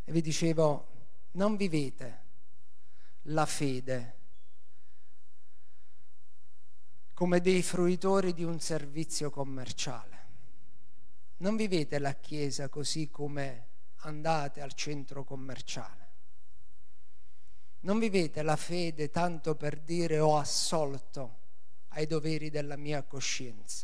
E vi dicevo, non vivete la fede come dei fruitori di un servizio commerciale. Non vivete la Chiesa così come andate al centro commerciale. Non vivete la fede tanto per dire ho assolto ai doveri della mia coscienza.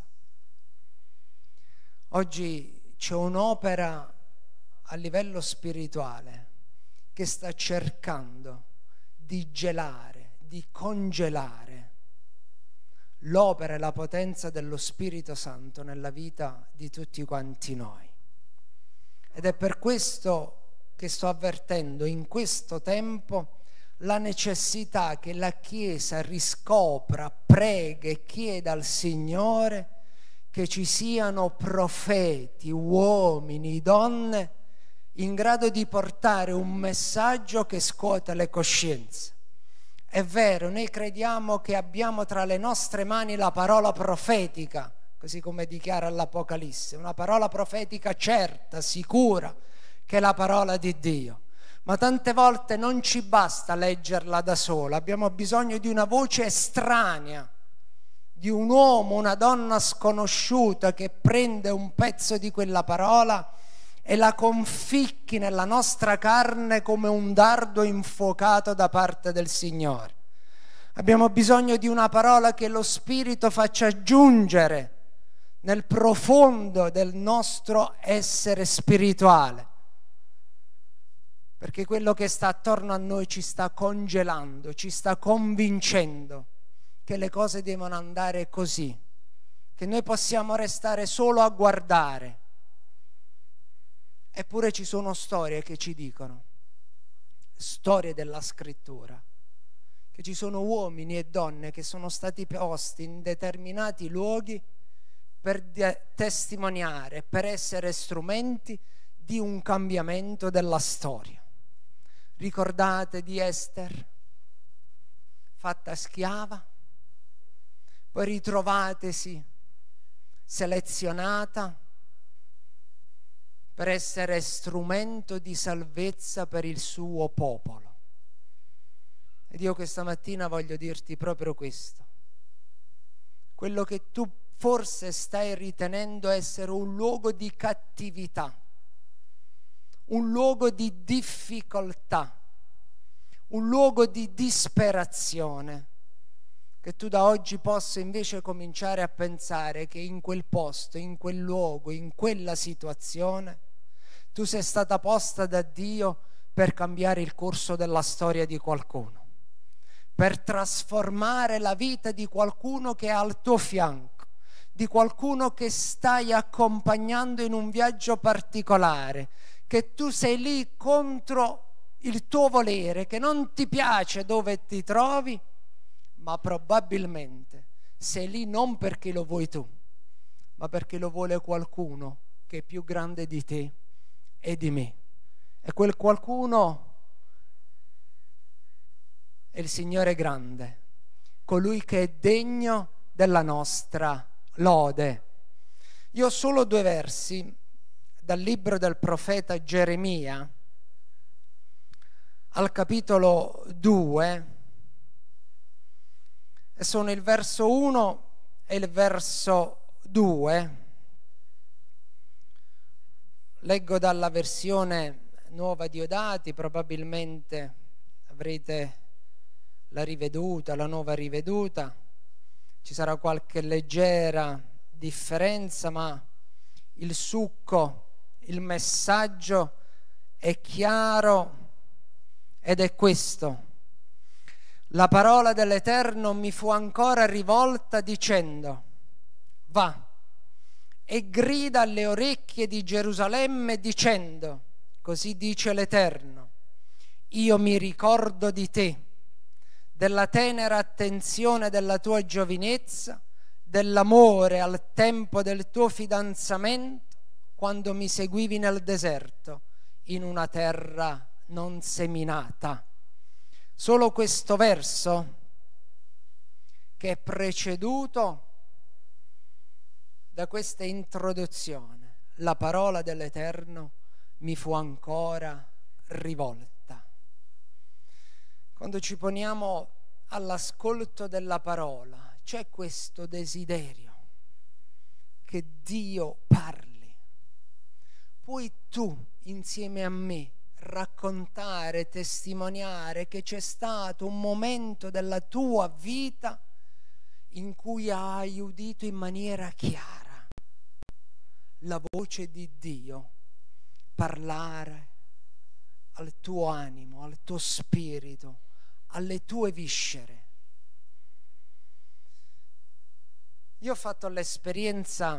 Oggi c'è un'opera a livello spirituale che sta cercando di gelare, di congelare l'opera e la potenza dello Spirito Santo nella vita di tutti quanti noi. Ed è per questo che sto avvertendo in questo tempo la necessità che la Chiesa riscopra, prega e chieda al Signore che ci siano profeti, uomini, donne in grado di portare un messaggio che scuote le coscienze. È vero, noi crediamo che abbiamo tra le nostre mani la parola profetica, così come dichiara l'Apocalisse, una parola profetica certa, sicura, che è la parola di Dio. Ma tante volte non ci basta leggerla da sola, abbiamo bisogno di una voce estranea, di un uomo, una donna sconosciuta che prende un pezzo di quella parola e la conficchi nella nostra carne come un dardo infuocato da parte del Signore. Abbiamo bisogno di una parola che lo Spirito faccia giungere nel profondo del nostro essere spirituale, perché quello che sta attorno a noi ci sta congelando, ci sta convincendo che le cose devono andare così, che noi possiamo restare solo a guardare. Eppure ci sono storie che ci dicono, storie della Scrittura, che ci sono uomini e donne che sono stati posti in determinati luoghi per testimoniare, per essere strumenti di un cambiamento della storia. Ricordate di Ester, fatta schiava, poi ritrovatesi selezionata per essere strumento di salvezza per il suo popolo. Ed io questa mattina voglio dirti proprio questo. Quello che tu forse stai ritenendo essere un luogo di cattività, un luogo di difficoltà, un luogo di disperazione, che tu da oggi possa invece cominciare a pensare che in quel posto, in quel luogo, in quella situazione, tu sei stata posta da Dio per cambiare il corso della storia di qualcuno, per trasformare la vita di qualcuno che è al tuo fianco, di qualcuno che stai accompagnando in un viaggio particolare, che tu sei lì contro il tuo volere, che non ti piace dove ti trovi, ma probabilmente sei lì non perché lo vuoi tu, ma perché lo vuole qualcuno che è più grande di te e di me. E quel qualcuno è il Signore grande, colui che è degno della nostra lode. Io ho solo 2 versi dal libro del profeta Geremia, al capitolo 2, e sono il verso 1 e il verso 2. Leggo dalla versione nuova Diodati, probabilmente avrete la riveduta, la nuova riveduta, ci sarà qualche leggera differenza, ma il succo, il messaggio è chiaro ed è questo: la parola dell'Eterno mi fu ancora rivolta dicendo: va e grida alle orecchie di Gerusalemme dicendo, così dice l'Eterno, io mi ricordo di te, della tenera attenzione della tua giovinezza, dell'amore al tempo del tuo fidanzamento, quando mi seguivi nel deserto, in una terra non seminata. Solo questo verso, che è preceduto da questa introduzione, la parola dell'Eterno mi fu ancora rivolta. Quando ci poniamo all'ascolto della parola, c'è questo desiderio che Dio parli. Puoi tu, insieme a me, raccontare, testimoniare che c'è stato un momento della tua vita in cui hai udito in maniera chiara la voce di Dio parlare al tuo animo, al tuo spirito, alle tue viscere. Io ho fatto l'esperienza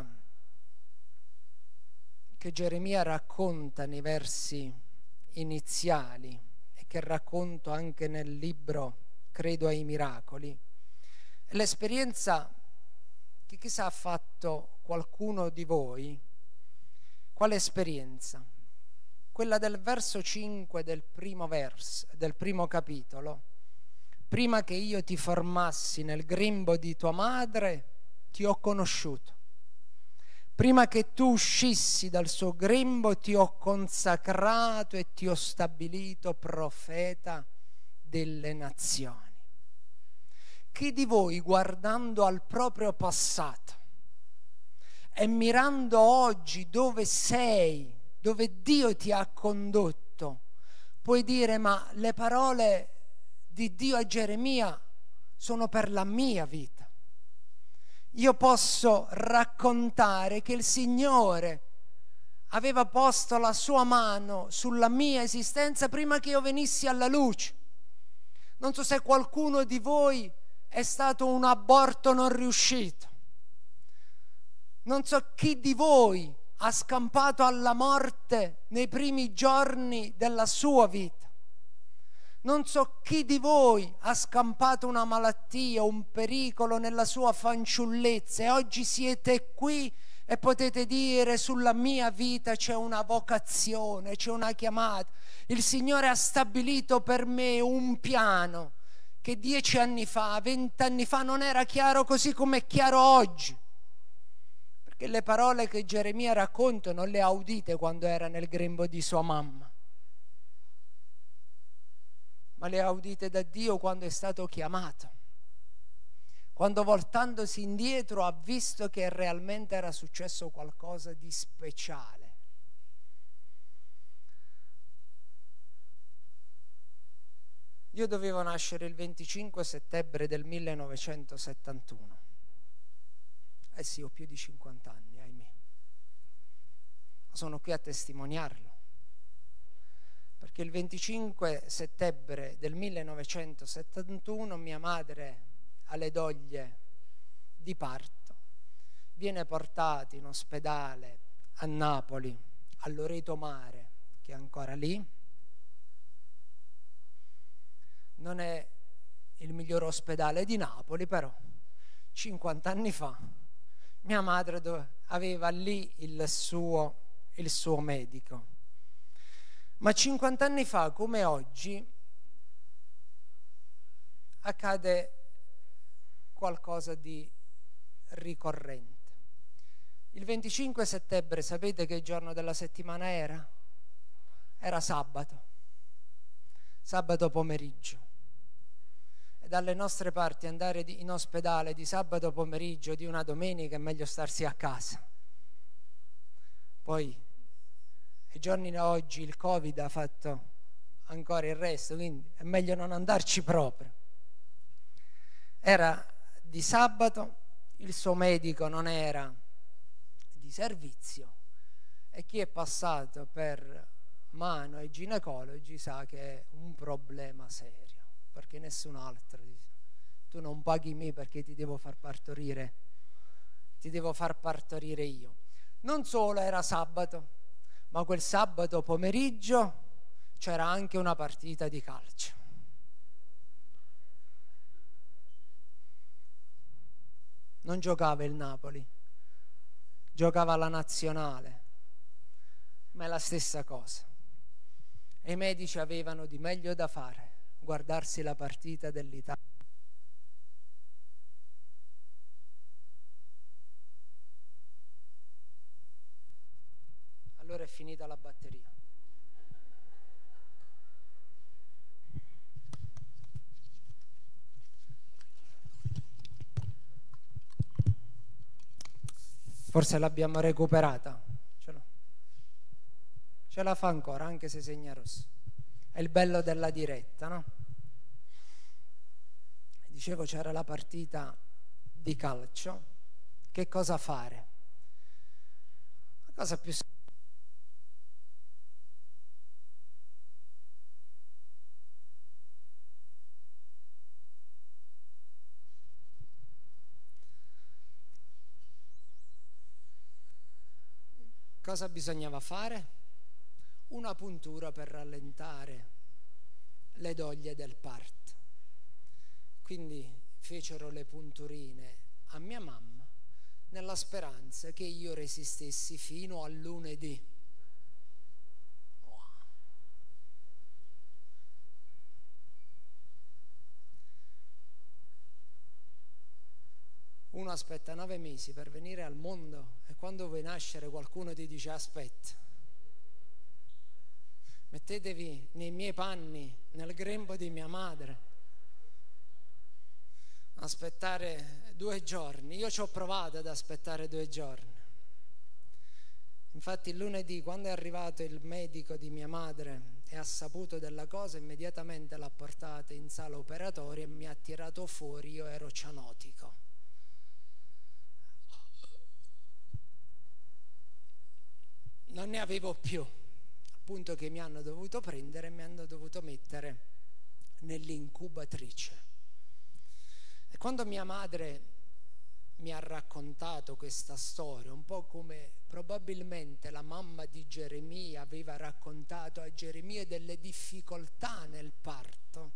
che Geremia racconta nei versi iniziali e che racconto anche nel libro Credo ai miracoli. È l'esperienza che chissà ha fatto qualcuno di voi. Quale esperienza? Quella del verso 5 del primo capitolo. Prima che io ti formassi nel grembo di tua madre, ti ho conosciuto. Prima che tu uscissi dal suo grembo, ti ho consacrato e ti ho stabilito profeta delle nazioni. Chi di voi, guardando al proprio passato e mirando oggi dove sei, dove Dio ti ha condotto, puoi dire: ma le parole di Dio a Geremia sono per la mia vita. Io posso raccontare che il Signore aveva posto la sua mano sulla mia esistenza prima che io venissi alla luce. Non so se qualcuno di voi è stato un aborto non riuscito. Non so chi di voi ha scampato alla morte nei primi giorni della sua vita. Non so chi di voi ha scampato una malattia, un pericolo nella sua fanciullezza e oggi siete qui e potete dire: sulla mia vita c'è una vocazione, c'è una chiamata. Il Signore ha stabilito per me un piano che 10 anni fa, 20 anni fa non era chiaro così come è chiaro oggi. Perché le parole che Geremia racconta non le ha udite quando era nel grembo di sua mamma, ma le ha udite da Dio quando è stato chiamato, quando voltandosi indietro ha visto che realmente era successo qualcosa di speciale. Io dovevo nascere il 25 settembre del 1971. Eh sì, ho più di 50 anni, ahimè. Sono qui a testimoniarlo. Perché il 25 settembre del 1971 mia madre, alle doglie di parto, viene portata in ospedale a Napoli, a Loreto Mare, che è ancora lì. Non è il miglior ospedale di Napoli, però 50 anni fa mia madre aveva lì il suo medico. Ma 50 anni fa, come oggi, accade qualcosa di ricorrente. Il 25 settembre, sapete che giorno della settimana era? Era sabato pomeriggio. E dalle nostre parti andare in ospedale di sabato pomeriggio, di una domenica, è meglio starsi a casa. Poi ai giorni d'oggi il Covid ha fatto ancora il resto, quindi è meglio non andarci proprio. Era di sabato, il suo medico non era di servizio e chi è passato per mano ai ginecologi sa che è un problema serio, perché nessun altro dice: tu non paghi me perché ti devo far partorire io. Non solo era sabato, ma quel sabato pomeriggio c'era anche una partita di calcio. Non giocava il Napoli, giocava la nazionale, ma è la stessa cosa. E i medici avevano di meglio da fare, guardarsi la partita dell'Italia. Allora è finita la batteria. Forse l'abbiamo recuperata. Ce la fa ancora, anche se segna rosso. È il bello della diretta, no? Dicevo, c'era la partita di calcio. Che cosa fare? La cosa più semplice. Cosa bisognava fare? Una puntura per rallentare le doglie del parto. Quindi fecero le punturine a mia mamma nella speranza che io resistessi fino al lunedì. Uno aspetta 9 mesi per venire al mondo e quando vuoi nascere qualcuno ti dice aspetta. Mettetevi nei miei panni, nel grembo di mia madre. Aspettare 2 giorni. Io ci ho provato ad aspettare 2 giorni. Infatti il lunedì, quando è arrivato il medico di mia madre e ha saputo della cosa, immediatamente l'ha portata in sala operatoria e mi ha tirato fuori. Io ero cianotico. Non ne avevo più, al punto che mi hanno dovuto prendere e mi hanno dovuto mettere nell'incubatrice. E quando mia madre mi ha raccontato questa storia, un po' come probabilmente la mamma di Geremia aveva raccontato a Geremia delle difficoltà nel parto,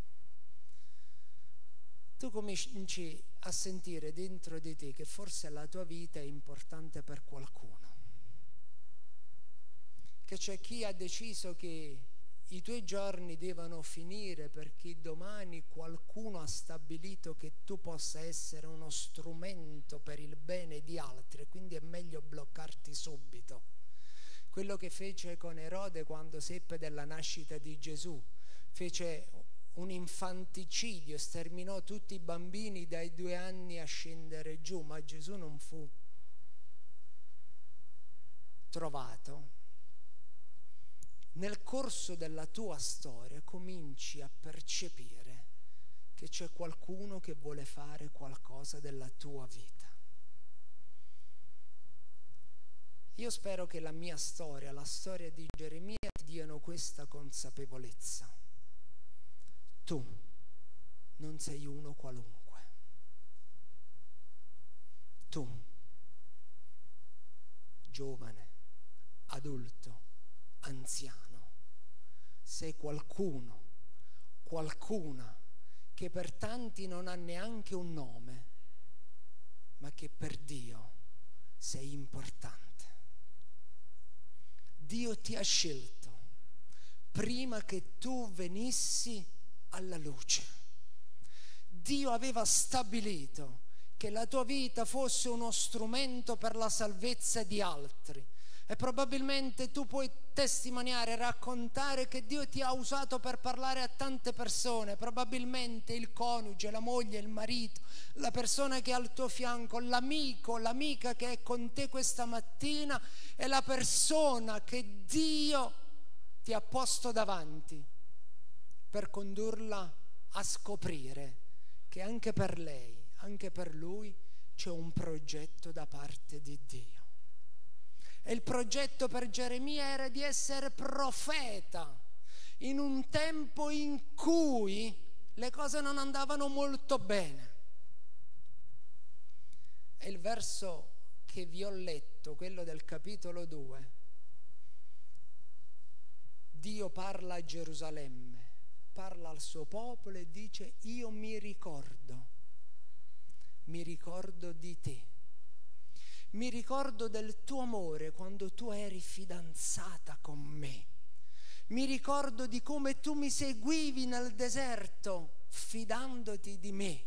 tu cominci a sentire dentro di te che forse la tua vita è importante per qualcuno. Che c'è chi ha deciso che i tuoi giorni devono finire perché domani qualcuno ha stabilito che tu possa essere uno strumento per il bene di altri, quindi è meglio bloccarti subito. Quello che fece con Erode quando seppe della nascita di Gesù, fece un infanticidio, sterminò tutti i bambini dai 2 anni a scendere giù, ma Gesù non fu trovato. Nel corso della tua storia cominci a percepire che c'è qualcuno che vuole fare qualcosa della tua vita. Io spero che la mia storia, la storia di Geremia, ti diano questa consapevolezza. Tu non sei uno qualunque. Tu, giovane, adulto, anziano, sei qualcuno, qualcuna che per tanti non ha neanche un nome, ma che per Dio sei importante. Dio ti ha scelto prima che tu venissi alla luce. Dio aveva stabilito che la tua vita fosse uno strumento per la salvezza di altri. E probabilmente tu puoi testimoniare, raccontare che Dio ti ha usato per parlare a tante persone, probabilmente il coniuge, la moglie, il marito, la persona che è al tuo fianco, l'amico, l'amica che è con te questa mattina è la persona che Dio ti ha posto davanti per condurla a scoprire che anche per lei, anche per lui c'è un progetto da parte di Dio. E il progetto per Geremia era di essere profeta in un tempo in cui le cose non andavano molto bene. E il verso che vi ho letto, quello del capitolo 2, Dio parla a Gerusalemme, parla al suo popolo e dice: io mi ricordo di te. Mi ricordo del tuo amore quando tu eri fidanzata con me. Mi ricordo di come tu mi seguivi nel deserto fidandoti di me.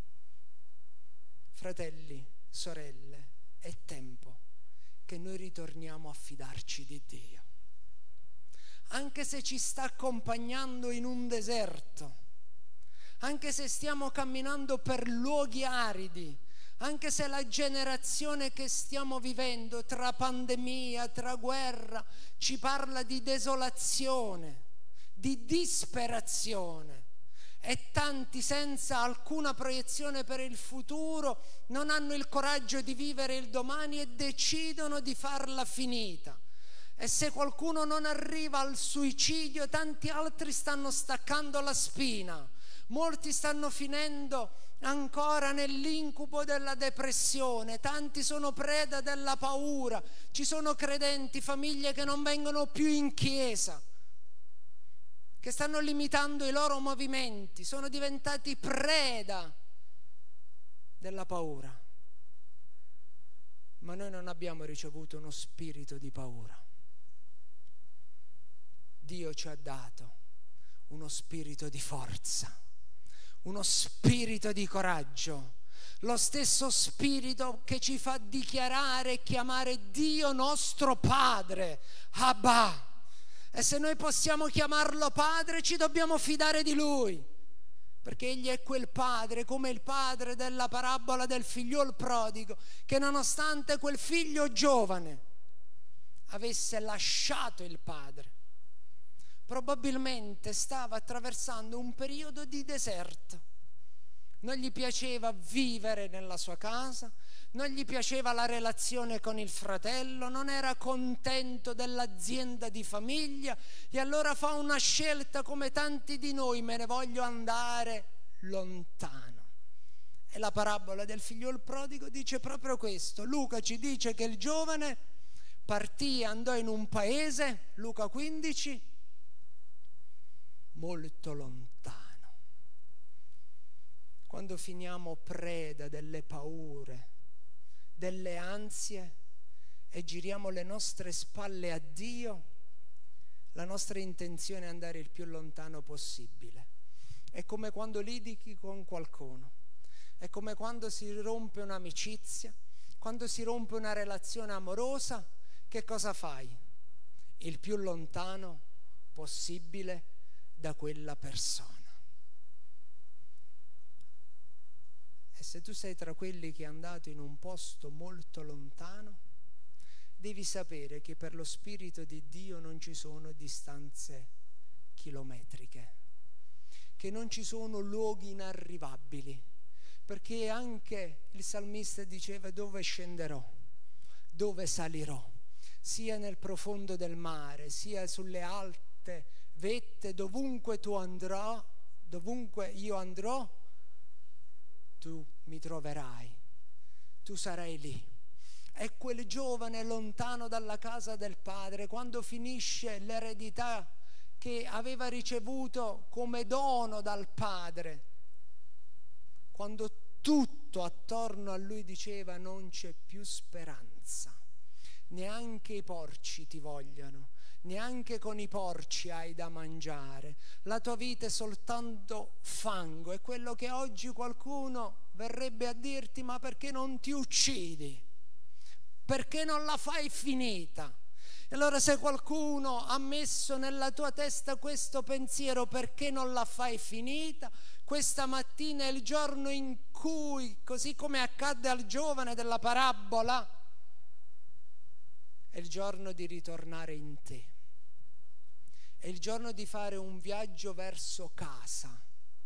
Fratelli, sorelle, è tempo che noi ritorniamo a fidarci di Dio. Anche se ci sta accompagnando in un deserto, anche se stiamo camminando per luoghi aridi, Anche se la generazione che stiamo vivendo, tra pandemia, tra guerra, ci parla di desolazione, di disperazione, e tanti senza alcuna proiezione per il futuro non hanno il coraggio di vivere il domani e decidono di farla finita. E se qualcuno non arriva al suicidio, tanti altri stanno staccando la spina, molti stanno finendo ancora nell'incubo della depressione, tanti sono preda della paura, ci sono credenti, famiglie che non vengono più in chiesa, che stanno limitando i loro movimenti, sono diventati preda della paura. Ma noi non abbiamo ricevuto uno spirito di paura. Dio ci ha dato uno spirito di forza, uno spirito di coraggio, lo stesso spirito che ci fa dichiarare e chiamare Dio nostro Padre, Abba. E se noi possiamo chiamarlo Padre, ci dobbiamo fidare di Lui, perché Egli è quel Padre, come il padre della parabola del figliol prodigo, che nonostante quel figlio giovane avesse lasciato il padre, probabilmente stava attraversando un periodo di deserto. Non gli piaceva vivere nella sua casa, non gli piaceva la relazione con il fratello, non era contento dell'azienda di famiglia, e allora fa una scelta come tanti di noi: me ne voglio andare lontano. E la parabola del figliol prodigo dice proprio questo. Luca ci dice che il giovane partì e andò in un paese, Luca 15, molto lontano. Quando finiamo preda delle paure, delle ansie e giriamo le nostre spalle a Dio, la nostra intenzione è andare il più lontano possibile. È come quando litighi con qualcuno, è come quando si rompe un'amicizia, quando si rompe una relazione amorosa. Che cosa fai? Il più lontano possibile da quella persona. E se tu sei tra quelli che è andato in un posto molto lontano, devi sapere che per lo Spirito di Dio non ci sono distanze chilometriche, che non ci sono luoghi inarrivabili, perché anche il salmista diceva: dove scenderò, dove salirò, sia nel profondo del mare, sia sulle alte vette, dovunque tu andrò, dovunque io andrò, tu mi troverai, tu sarai lì. È quel giovane lontano dalla casa del padre, quando finisce l'eredità che aveva ricevuto come dono dal padre, quando tutto attorno a lui diceva: non c'è più speranza, neanche i porci ti vogliono, neanche con i porci hai da mangiare, la tua vita è soltanto fango. È quello che oggi qualcuno verrebbe a dirti: ma perché non ti uccidi? Perché non la fai finita? E allora, se qualcuno ha messo nella tua testa questo pensiero, perché non la fai finita, questa mattina è il giorno in cui, così come accadde al giovane della parabola, è il giorno di ritornare in te. È il giorno di fare un viaggio verso casa,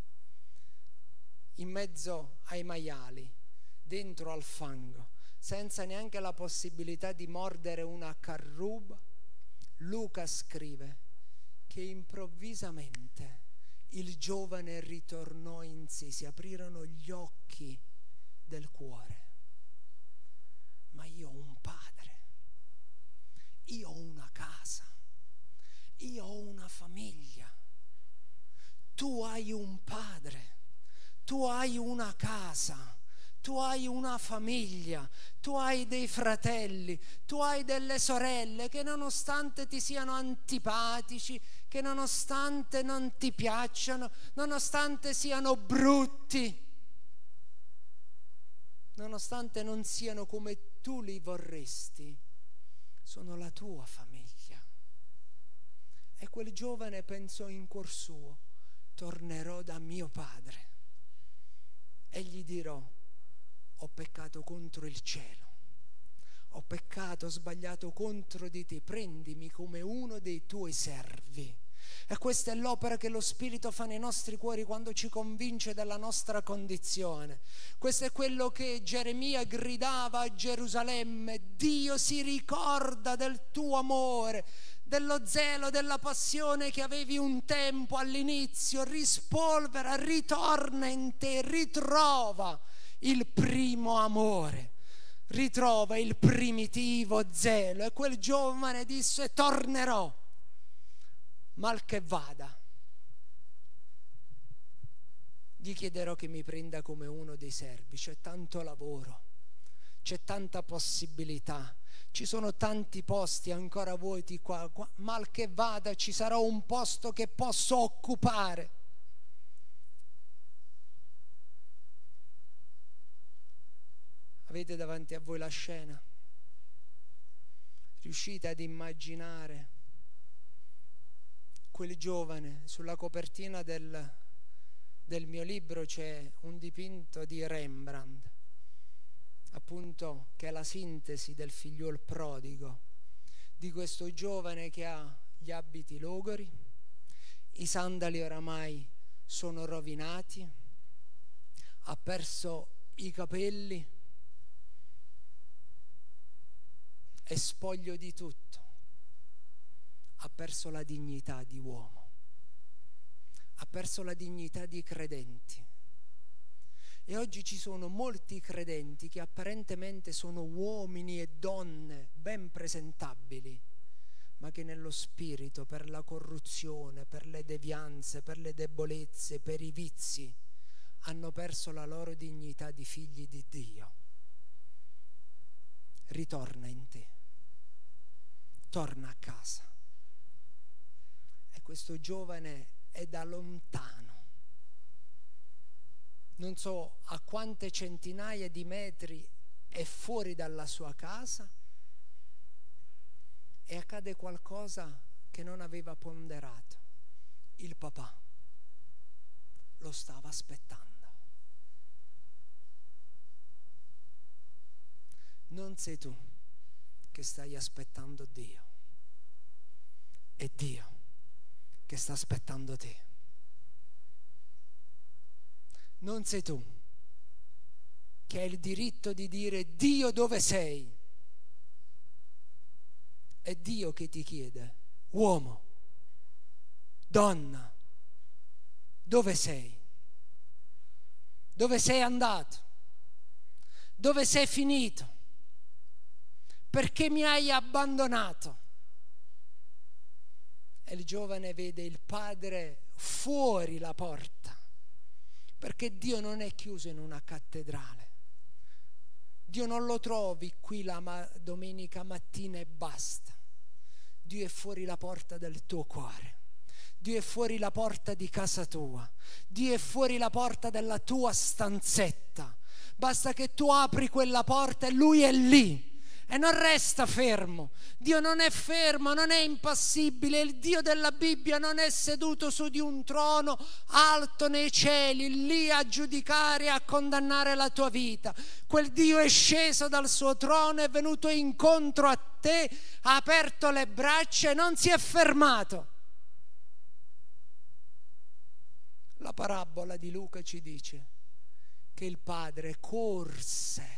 in mezzo ai maiali, dentro al fango, senza neanche la possibilità di mordere una carruba. Luca scrive che improvvisamente il giovane ritornò in sé, si aprirono gli occhi del cuore. Ma io ho un padre, io ho una casa, io ho una famiglia. Tu hai un padre, tu hai una casa, tu hai una famiglia, tu hai dei fratelli, tu hai delle sorelle che, nonostante ti siano antipatici, che nonostante non ti piacciono, nonostante siano brutti, nonostante non siano come tu li vorresti, sono la tua famiglia. E quel giovane pensò in cuor suo: tornerò da mio padre e gli dirò: ho peccato contro il cielo, ho peccato, ho sbagliato contro di te, prendimi come uno dei tuoi servi. E questa è l'opera che lo Spirito fa nei nostri cuori quando ci convince della nostra condizione. Questo è quello che Geremia gridava a Gerusalemme: Dio si ricorda del tuo amore, dello zelo, della passione che avevi un tempo all'inizio, rispolvera, ritorna in te, ritrova il primo amore, ritrova il primitivo zelo. E quel giovane disse: tornerò, mal che vada, gli chiederò che mi prenda come uno dei servi. C'è tanto lavoro, c'è tanta possibilità, ci sono tanti posti ancora vuoti qua. Mal che vada ci sarà un posto che posso occupare. Avete davanti a voi la scena? Riuscite ad immaginare quel giovane? Sulla copertina del mio libro c'è un dipinto di Rembrandt, appunto, che è la sintesi del figliuol prodigo, di questo giovane che ha gli abiti logori, i sandali oramai sono rovinati, ha perso i capelli, è spoglio di tutto, ha perso la dignità di uomo, ha perso la dignità di credenti. E oggi ci sono molti credenti che apparentemente sono uomini e donne ben presentabili, ma che nello spirito, per la corruzione, per le devianze, per le debolezze, per i vizi, hanno perso la loro dignità di figli di Dio. Ritorna in te, torna a casa. E questo giovane è da lontano, non so a quante centinaia di metri, è fuori dalla sua casa, e accade qualcosa che non aveva ponderato. Il papà lo stava aspettando. Non sei tu che stai aspettando Dio, è Dio che sta aspettando te. Non sei tu che hai il diritto di dire: Dio, dove sei? È Dio che ti chiede: uomo, donna, dove sei? Dove sei andato? Dove sei finito? Perché mi hai abbandonato? E il giovane vede il padre fuori la porta, perché Dio non è chiuso in una cattedrale. Dio non lo trovi qui la domenica mattina e basta. Dio è fuori la porta del tuo cuore. Dio è fuori la porta di casa tua. Dio è fuori la porta della tua stanzetta. Basta che tu apri quella porta e Lui è lì. E non resta fermo. Dio non è fermo, non è impassibile. Il Dio della Bibbia non è seduto su di un trono alto nei cieli, lì a giudicare e a condannare la tua vita. Quel Dio è sceso dal suo trono, è venuto incontro a te, ha aperto le braccia e non si è fermato. La parabola di Luca ci dice che il padre corse.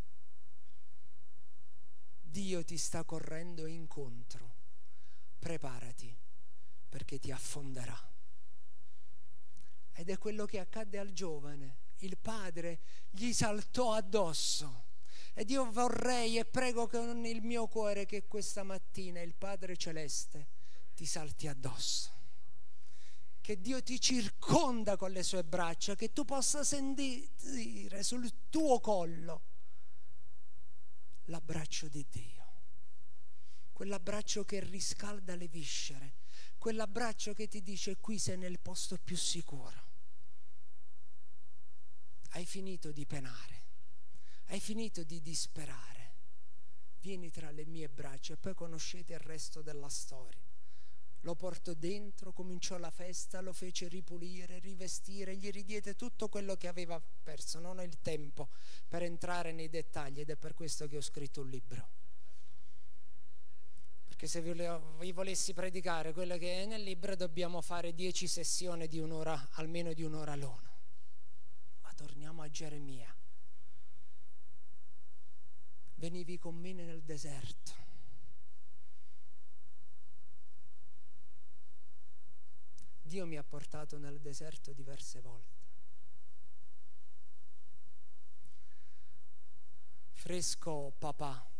Dio ti sta correndo incontro, preparati perché ti affonderà. Ed è quello che accadde al giovane. Il padre gli saltò addosso. Ed io vorrei e prego con il mio cuore che questa mattina il Padre Celeste ti salti addosso, che Dio ti circonda con le sue braccia, che tu possa sentire sul tuo collo l'abbraccio di Dio, quell'abbraccio che riscalda le viscere, quell'abbraccio che ti dice: qui sei nel posto più sicuro. Hai finito di penare, hai finito di disperare, vieni tra le mie braccia. E poi conoscete il resto della storia, Lo portò dentro, cominciò la festa, lo fece ripulire, rivestire, gli ridiede tutto quello che aveva perso. Non ho il tempo per entrare nei dettagli ed è per questo che ho scritto un libro. Perché se vi volessi predicare quello che è nel libro dobbiamo fare 10 sessioni di un'ora, almeno di un'ora l'uno. Ma torniamo a Geremia. Venivi con me nel deserto. Dio mi ha portato nel deserto diverse volte. Fresco papà,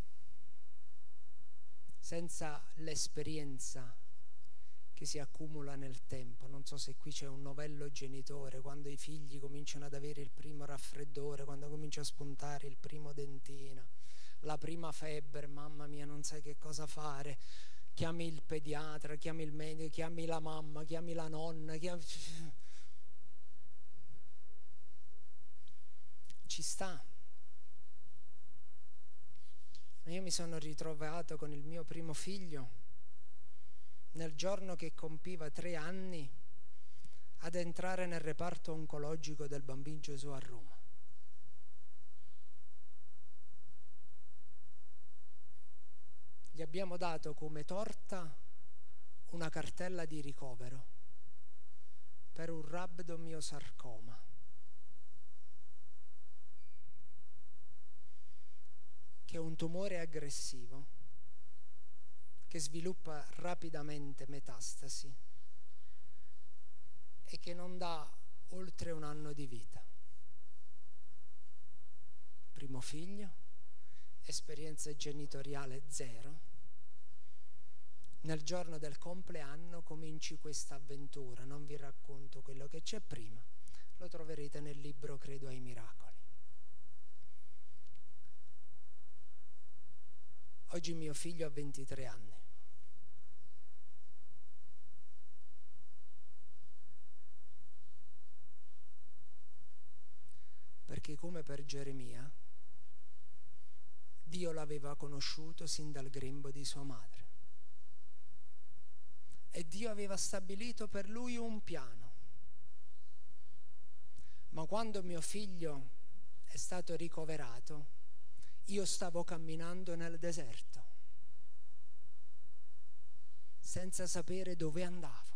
senza l'esperienza che si accumula nel tempo. Non so se qui c'è un novello genitore, quando i figli cominciano ad avere il primo raffreddore, quando comincia a spuntare il primo dentino, la prima febbre, mamma mia, non sai che cosa fare. Chiami il pediatra, chiami il medico, chiami la mamma, chiami la nonna, ci sta. Io mi sono ritrovato con il mio primo figlio nel giorno che compiva 3 anni ad entrare nel reparto oncologico del Bambino Gesù a Roma. Gli abbiamo dato come torta una cartella di ricovero per un rabdomiosarcoma. Che è un tumore aggressivo che sviluppa rapidamente metastasi e che non dà oltre 1 anno di vita. Primo figlio, esperienza genitoriale 0. Nel giorno del compleanno cominci questa avventura. Non vi racconto quello che c'è prima, lo troverete nel libro Credo ai miracoli. Oggi mio figlio ha 23 anni. Perché come per Geremia, Dio l'aveva conosciuto sin dal grembo di sua madre. E Dio aveva stabilito per lui un piano. Ma quando mio figlio è stato ricoverato, io stavo camminando nel deserto, senza sapere dove andavo.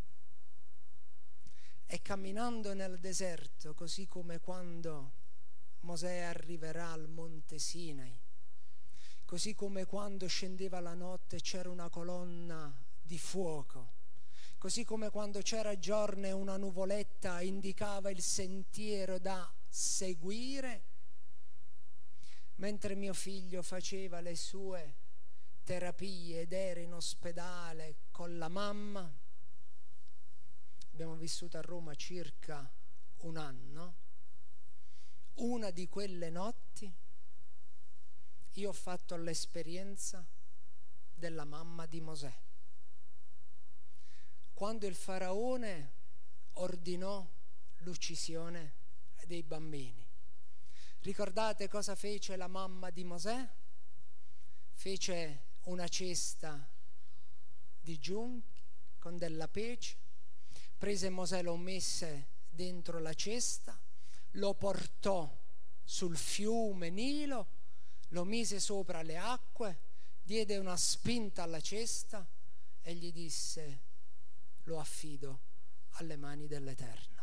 E camminando nel deserto, così come quando Mosè arriverà al monte Sinai, così come quando scendeva la notte e c'era una colonna di fuoco, così come quando c'era giorno e una nuvoletta indicava il sentiero da seguire, mentre mio figlio faceva le sue terapie ed era in ospedale con la mamma. Abbiamo vissuto a Roma circa 1 anno. Una di quelle notti io ho fatto l'esperienza della mamma di Mosè. Quando il faraone ordinò l'uccisione dei bambini, ricordate cosa fece la mamma di Mosè? Fece una cesta di giunchi con della pece, prese Mosè, lo messe dentro la cesta, lo portò sul fiume Nilo, lo mise sopra le acque, diede una spinta alla cesta e gli disse: lo affido alle mani dell'Eterno.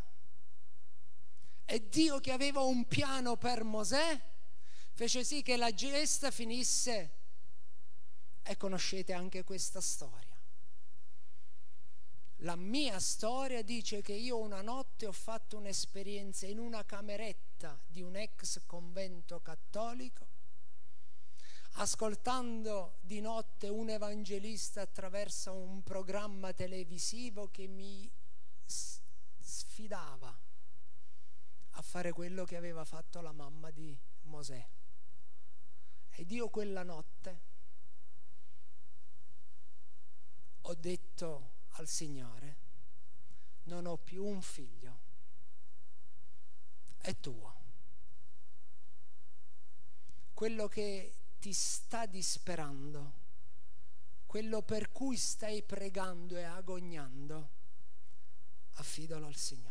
E Dio, che aveva un piano per Mosè, fece sì che la cesta finisse. E conoscete anche questa storia. La mia storia dice che io una notte ho fatto un'esperienza in una cameretta di un ex convento cattolico, ascoltando di notte un evangelista attraverso un programma televisivo che mi sfidava a fare quello che aveva fatto la mamma di Mosè. Ed io quella notte ho detto al Signore: non ho più un figlio, è tuo. Quello che ti sta disperando, quello per cui stai pregando e agognando, affidalo al Signore.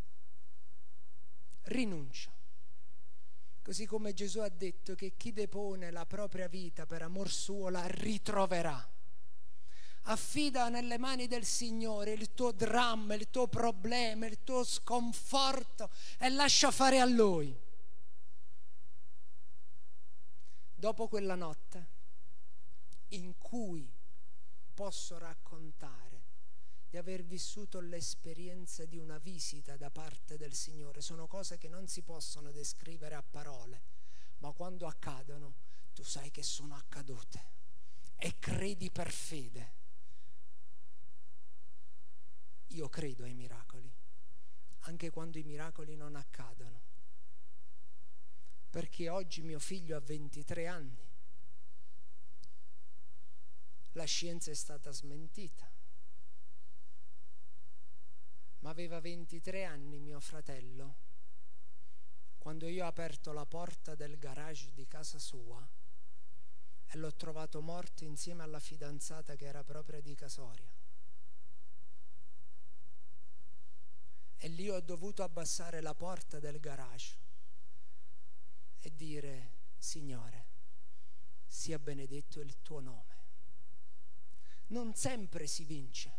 Rinuncia. Così come Gesù ha detto che chi depone la propria vita per amor suo la ritroverà. Affida nelle mani del Signore il tuo dramma, il tuo problema, il tuo sconforto e lascia fare a Lui. Dopo quella notte in cui posso raccontare di aver vissuto l'esperienza di una visita da parte del Signore, sono cose che non si possono descrivere a parole, ma quando accadono tu sai che sono accadute e credi per fede. Io credo ai miracoli, anche quando i miracoli non accadono, perché oggi mio figlio ha 23 anni, la scienza è stata smentita, ma aveva 23 anni mio fratello quando io ho aperto la porta del garage di casa sua e l'ho trovato morto insieme alla fidanzata che era proprio di Casoria. E lì ho dovuto abbassare la porta del garage e dire: Signore, sia benedetto il tuo nome. Non sempre si vince,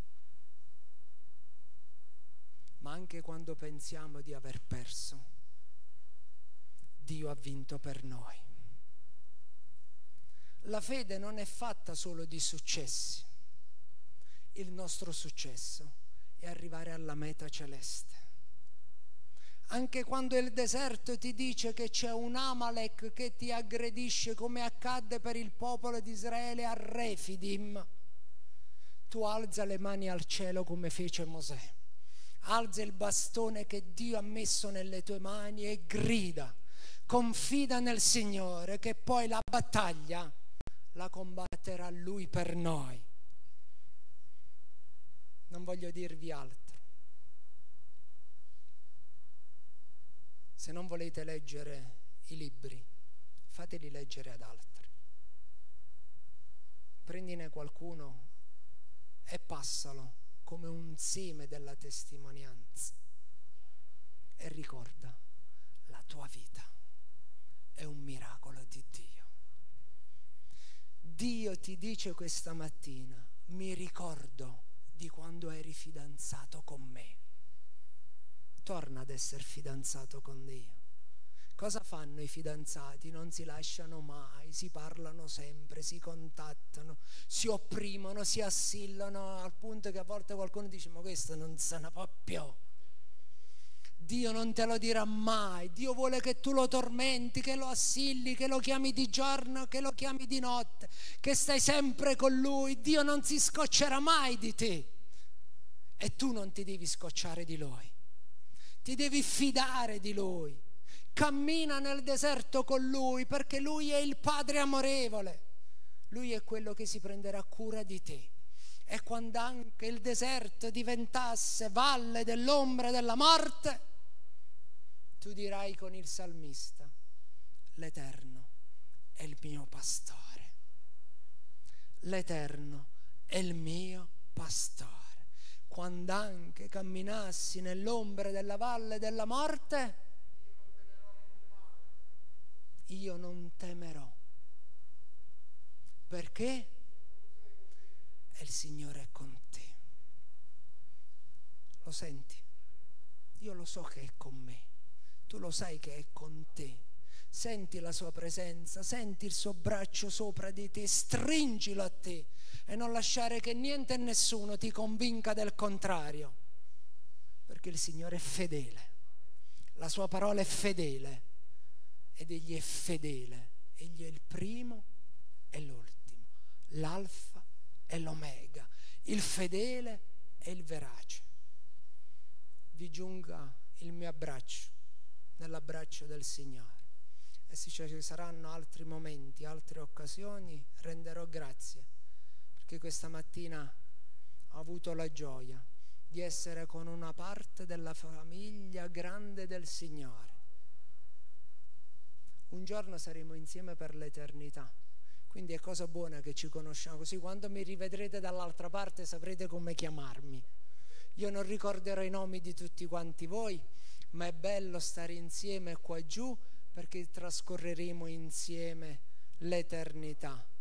ma anche quando pensiamo di aver perso, Dio ha vinto per noi. La fede non è fatta solo di successi. Il nostro successo è arrivare alla meta celeste. Anche quando il deserto ti dice che c'è un Amalek che ti aggredisce, come accadde per il popolo di Israele a Refidim, tu alza le mani al cielo come fece Mosè. Alza il bastone che Dio ha messo nelle tue mani e grida, confida nel Signore che poi la battaglia la combatterà Lui per noi. Non voglio dirvi altro. Se non volete leggere i libri, fateli leggere ad altri. Prendine qualcuno e passalo come un seme della testimonianza e ricorda, la tua vita è un miracolo di Dio. Dio ti dice questa mattina: mi ricordo di quando eri fidanzato con me. Torna ad essere fidanzato con Dio. Cosa fanno i fidanzati? Non si lasciano mai, si parlano sempre, si contattano, si opprimono, si assillano, al punto che a volte qualcuno dice: ma questo non se ne può più. Dio non te lo dirà mai. Dio vuole che tu lo tormenti, che lo assilli, che lo chiami di giorno, che lo chiami di notte, che stai sempre con Lui. Dio non si scoccerà mai di te e tu non ti devi scocciare di Lui. Ti devi fidare di Lui. Cammina nel deserto con Lui, perché Lui è il Padre amorevole. Lui è quello che si prenderà cura di te. E quando anche il deserto diventasse valle dell'ombra della morte, tu dirai con il salmista: l'Eterno è il mio pastore. L'Eterno è il mio pastore. Quando anche camminassi nell'ombra della valle della morte, io non temerò. Perché? E il Signore è con te. Lo senti? Io lo so che è con me. Tu lo sai che è con te. Senti la sua presenza, senti il suo braccio sopra di te, stringilo a te e non lasciare che niente e nessuno ti convinca del contrario, perché il Signore è fedele, la sua parola è fedele ed Egli è fedele. Egli è il primo e l'ultimo, l'alfa e l'omega, il fedele e il verace. Vi giunga il mio abbraccio nell'abbraccio del Signore. E se ci saranno altri momenti, altre occasioni, renderò grazie, perché questa mattina ho avuto la gioia di essere con una parte della famiglia grande del Signore. Un giorno saremo insieme per l'eternità, Quindi è cosa buona che ci conosciamo, così quando mi rivedrete dall'altra parte saprete come chiamarmi. Io non ricorderò i nomi di tutti quanti voi, ma è bello stare insieme qua giù perché trascorreremo insieme l'eternità.